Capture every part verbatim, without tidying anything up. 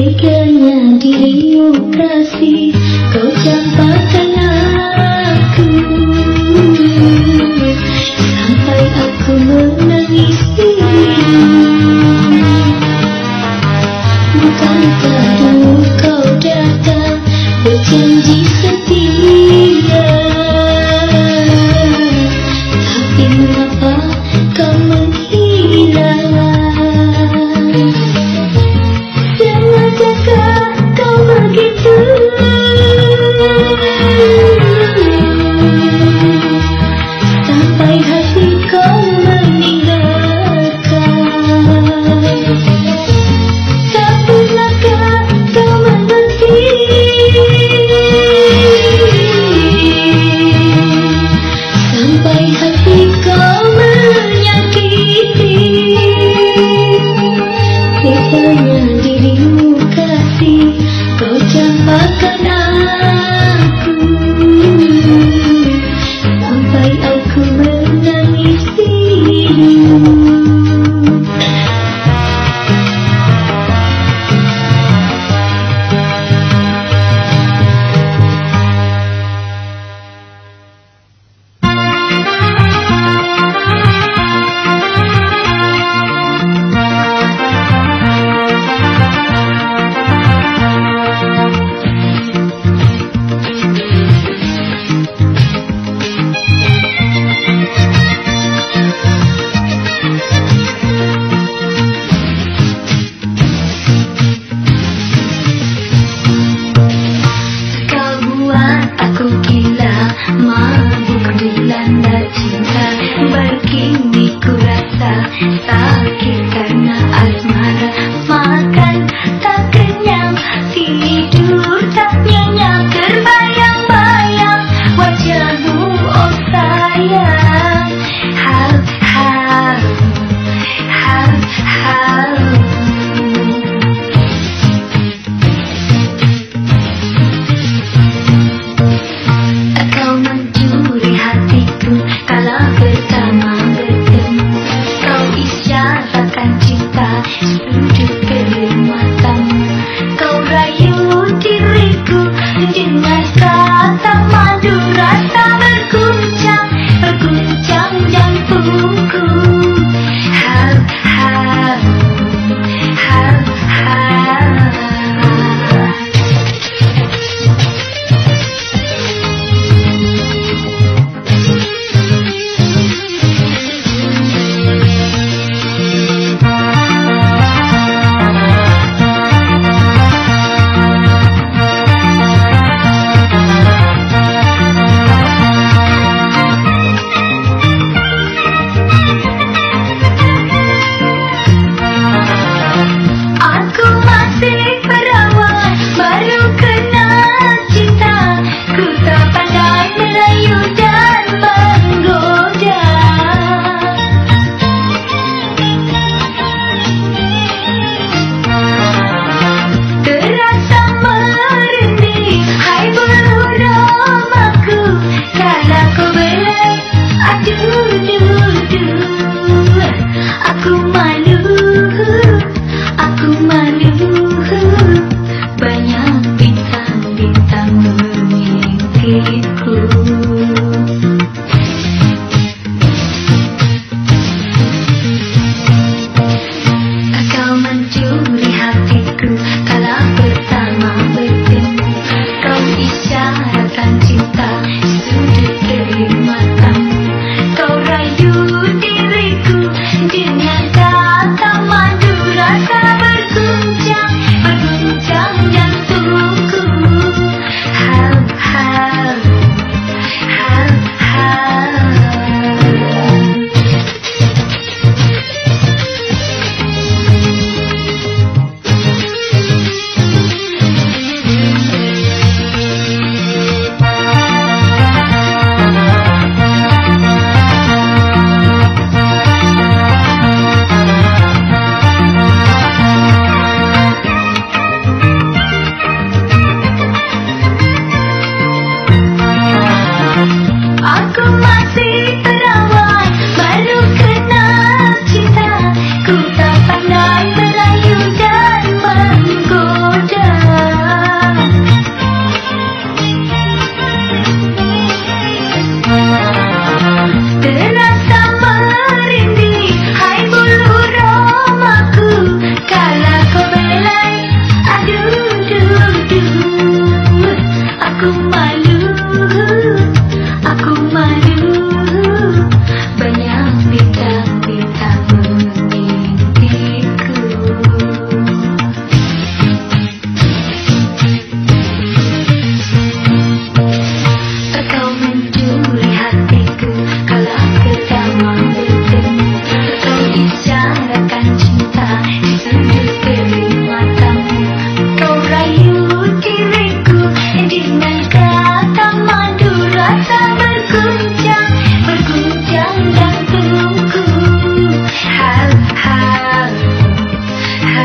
Teganya dirimu kasih, kau campakkan aku sampai aku menangis dirimu. Bukankah dulu kau datang berjanji setia, tapi mengapa kau menghilang? Sengajakah kau begitu sampai hati kau meninggalkan? Tak pernahkah kau mengerti sampai hati kau menyakiti? Teganya dirimu kasih, kau campakkan aku sampai aku menangis dirimu.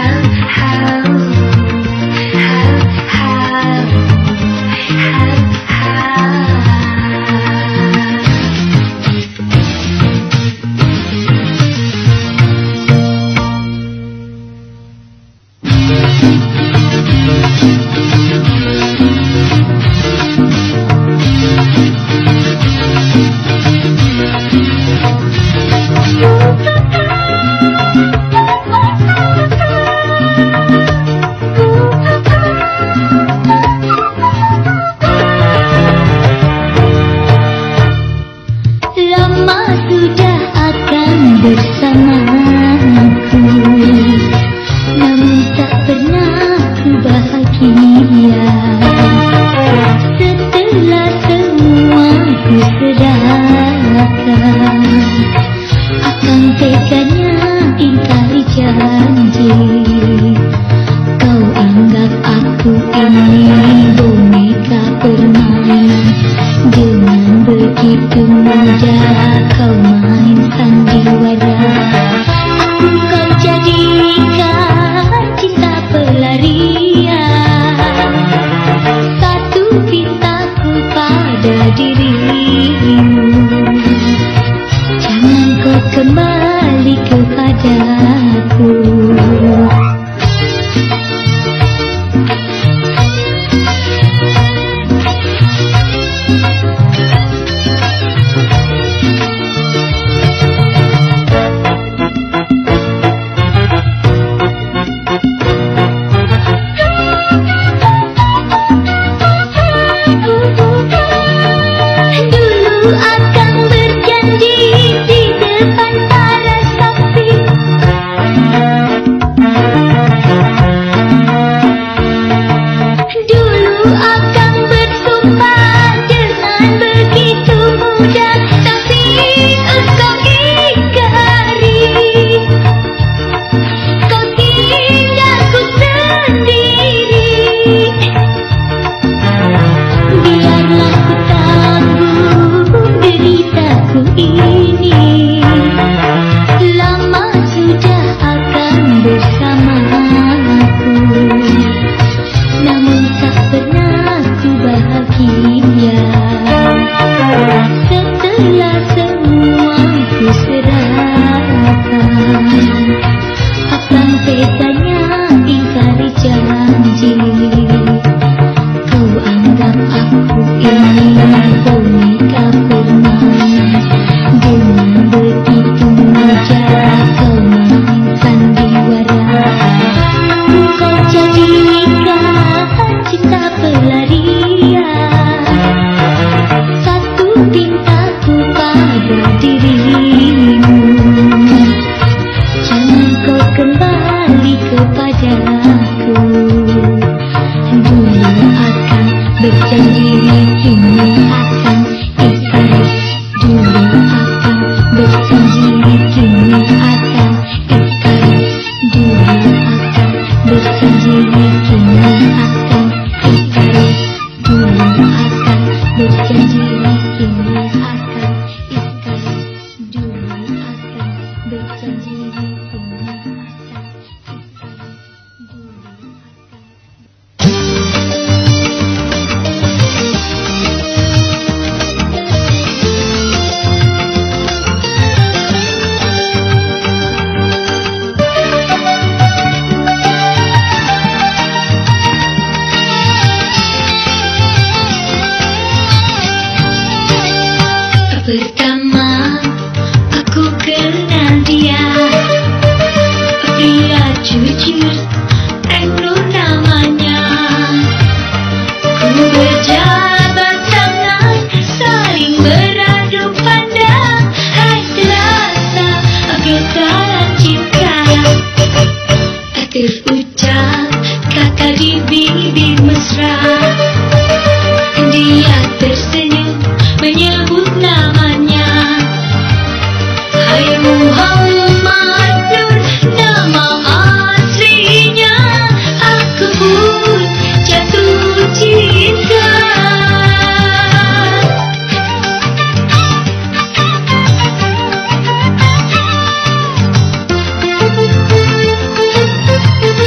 Thank you.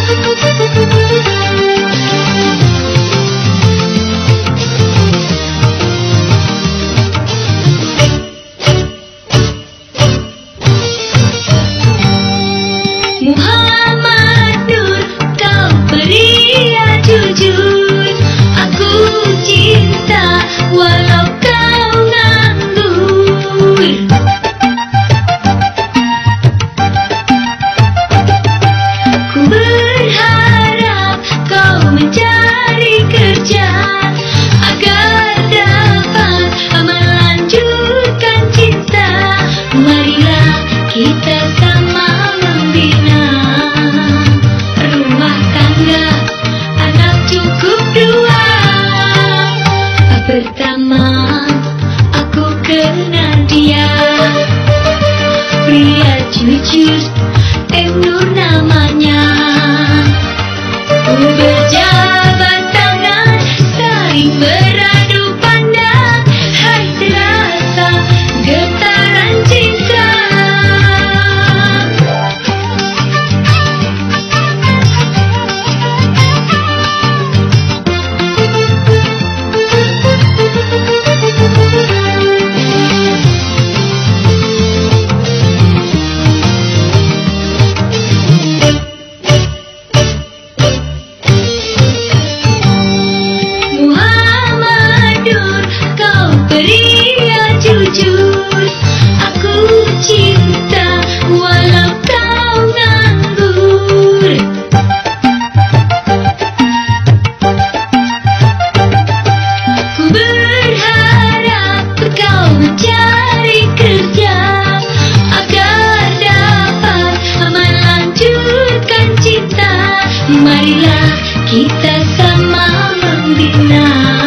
Marilah kita sama membina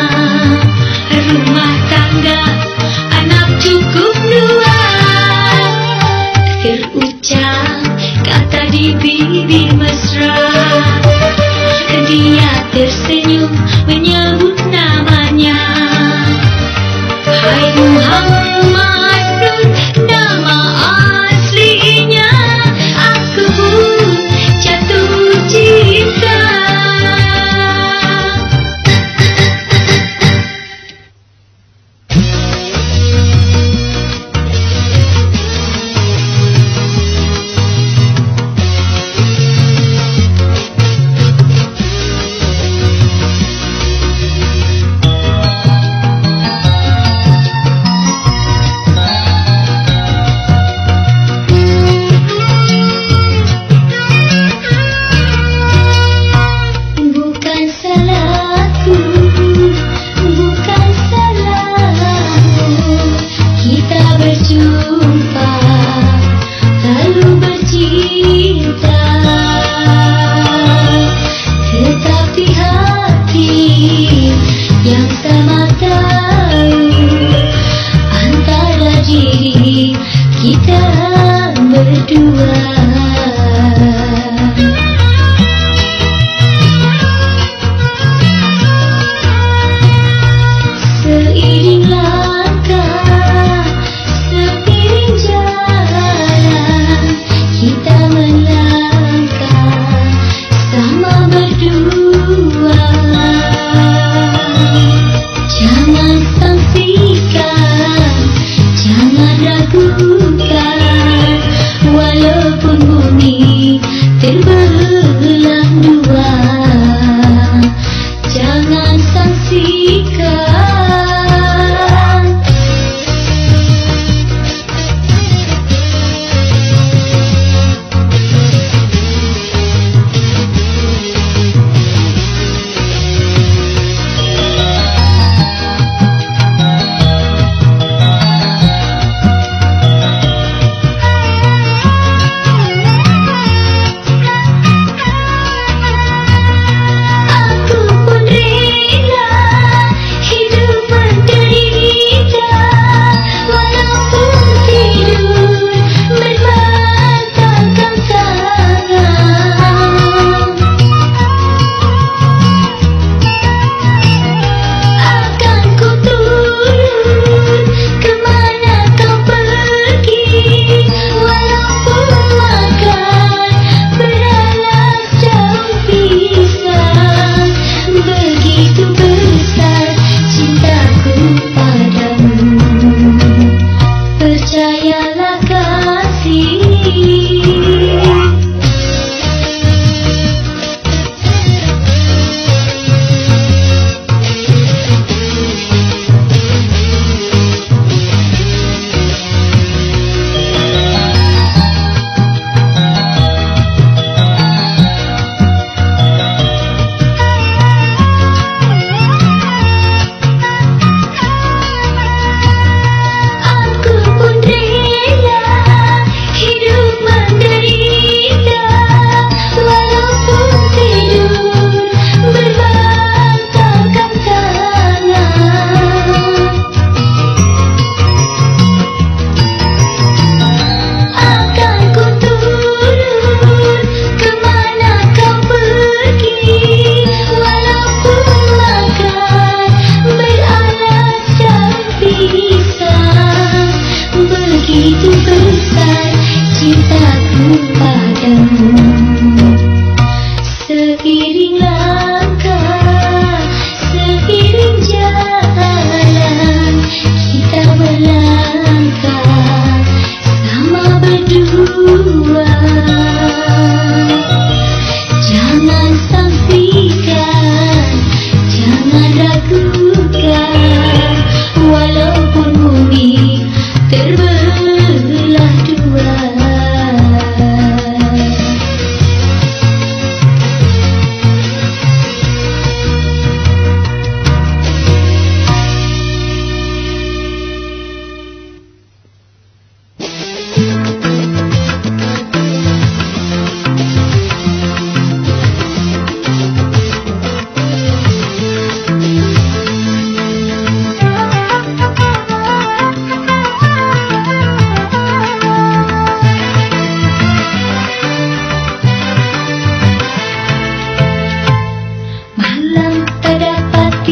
rumah tangga anak cukup dua. Terucap kata di bibir mesra, dia tersenyum menyebut namanya. Hai Muhammad Nur, nama aslinya. Aku pun jatuh cinta.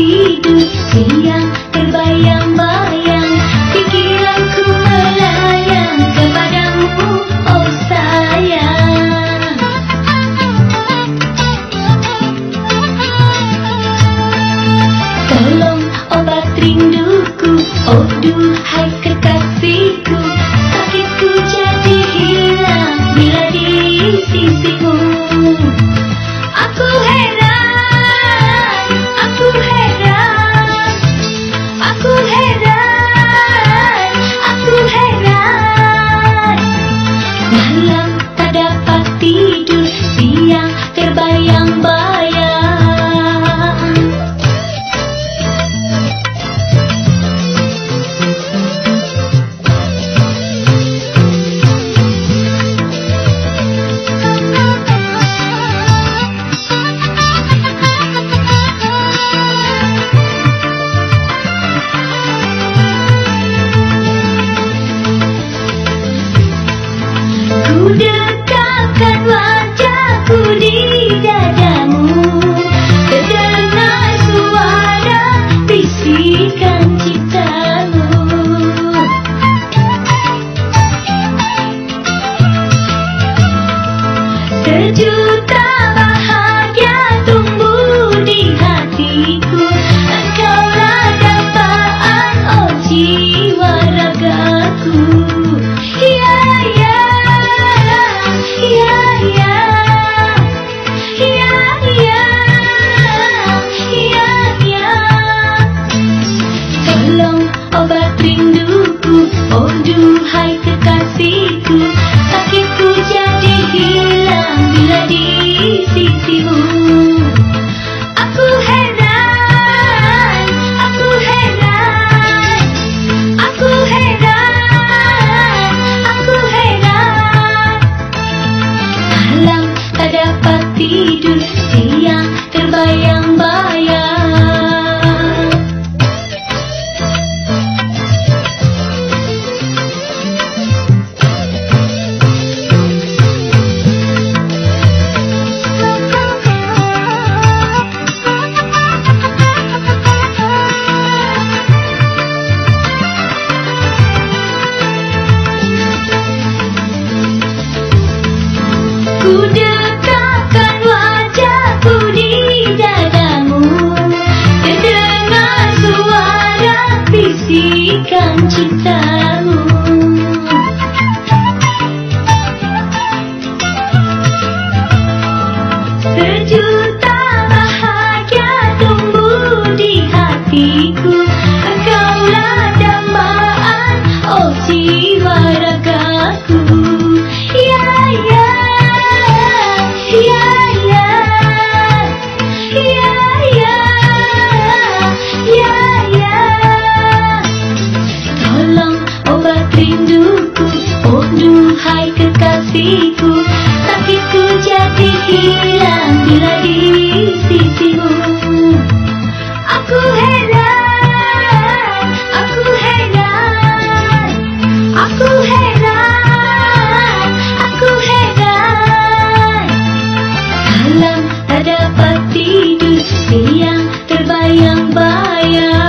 tidur, siang terbayang-bayang, pikiranku melayang kepadamu, oh sayang. Tolong obat rinduku, oh duhai kekasihku, sakitku jadi hilang bila di sisimu. Aku heran, aku heran, aku heran, aku heran. Malam tak dapat tidur, siang terbayang-bayang. Ku dekapkan wajahku di dadamu, terdengar suara bisikan cintamu. Sejuta bahagia tumbuh di hatiku, engkaulah dambaan, oh jiwa ragaku. Ya, ya. Ya, ya, ya, ya, ya, ya. Tolong obat rinduku, oh duhai kekasihku, sakitku jadi hilang bila di sisimu. Aku heran, aku heran, aku heran, aku heran. Malam tak dapat tidur, siang terbayang-bayang. Ku dekapkan wajahku di dadamu, terdengar suara bisikan cintamu. Sejuta bahagia tumbuh di hatiku, engkaulah dambaan, oh jiwa ragaku. Ya, ya. Ya, ya, ya, ya, ya, ya. Tolong obat rinduku, oh duhai kekasihku, sakitku jadi hilang bila di sisimu. Aku heran, aku heran, aku heran, aku heran. Malam tak dapat tidur, siang terbayang-bayang.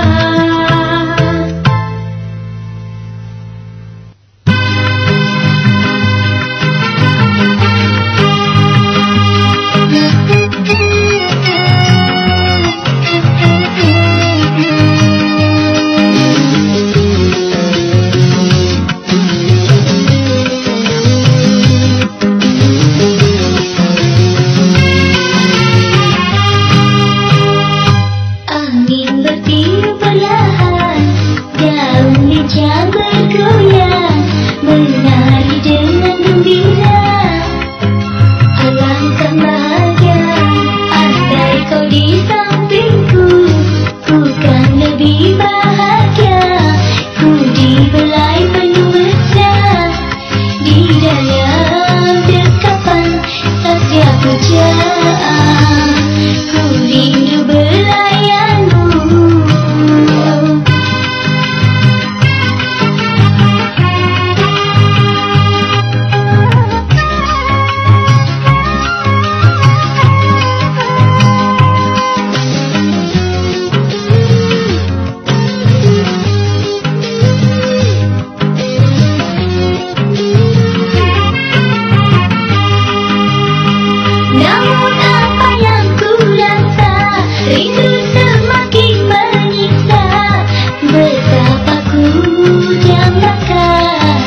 rindu semakin menyiksa. Betapa ku dambakan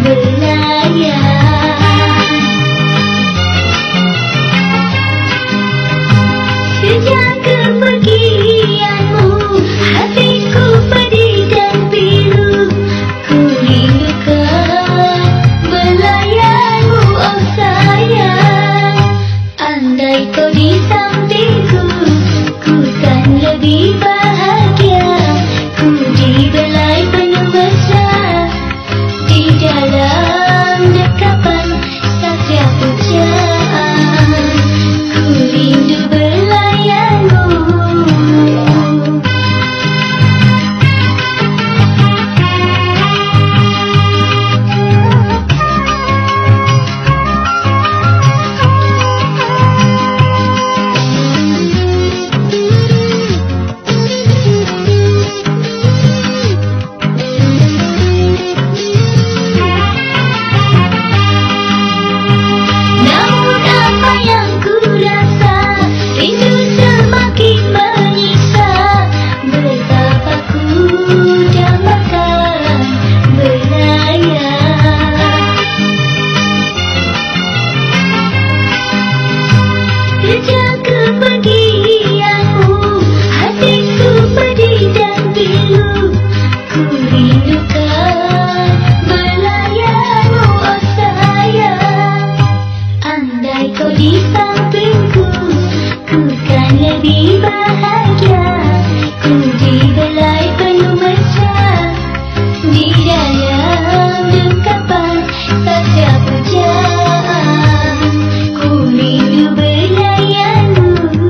belayar. Sejak kepergianmu, hatiku pedih dan pilu. Ku rindukan belayarmu, oh sayang. Andai kau di sampingku, ku kan lebih bahagia. Ku dibelai penuh mesra, di dalam dekapan satria pujaan. Ku rindu belayarmu. Namun apa yang ku rasa, rindu semakin menyiksa. Betapa ku dambakan belayar. Sejak kepergianmu, hatiku pedih dan pilu. Ku rindukan belayarmu, oh sayang. Andai kau di sampingku, ku kan lebih bahagia. Ku dibelai penuh mesra, di dalam dekapan satria pujaan. Ku rindu belayarmu.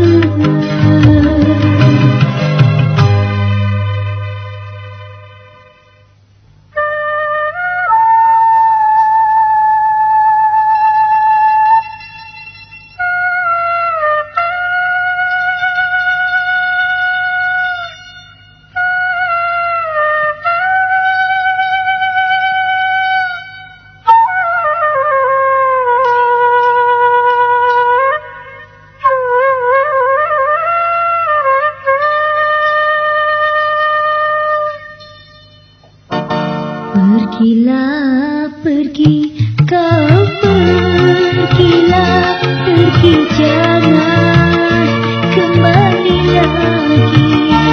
Pergilah, pergi, kau pergilah, pergi, jangan kembali lagi.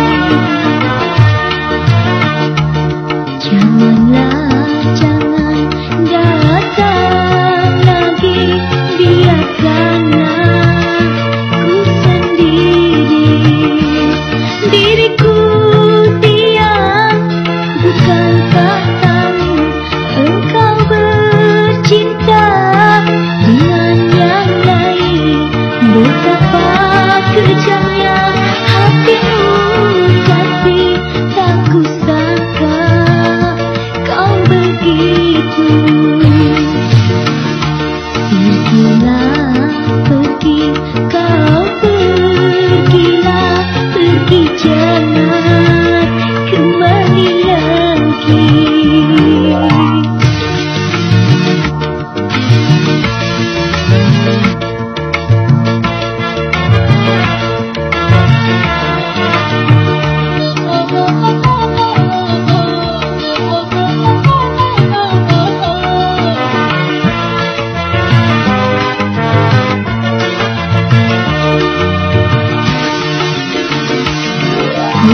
Janganlah, jangan datang lagi. Biarkanlah ku sendiri. Diriku diam, bukankah engkau bercinta dengan yang lain? Betapa kejamnya hatimu, kasih, tak kusangka kau begitu. Pergilah, pergi, kau pergilah, pergi, jangan kembali lagi. Ku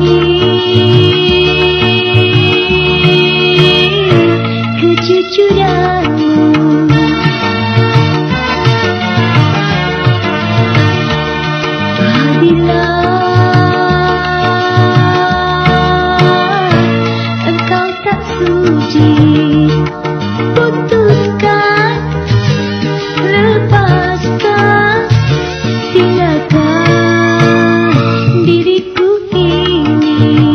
ingin kejujuranmu. Apabila engkau tak sudi, putuskan, lepaskan, tinggalkan diriku ini.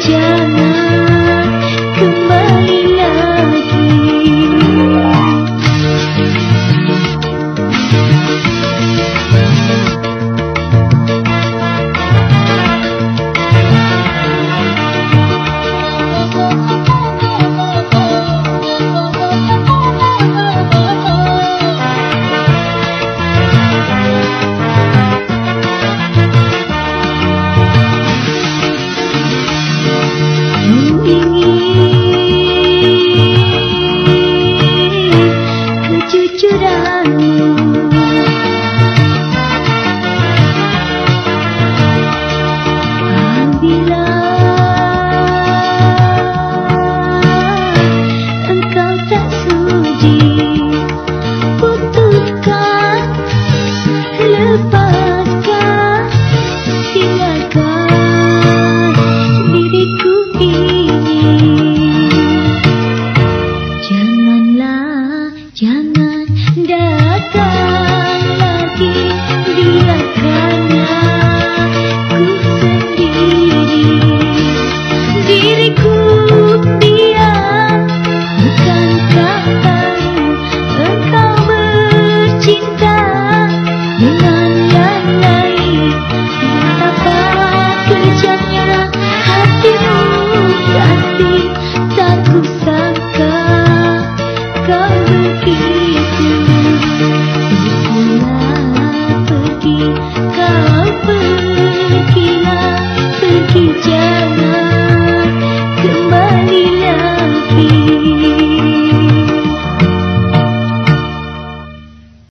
saja.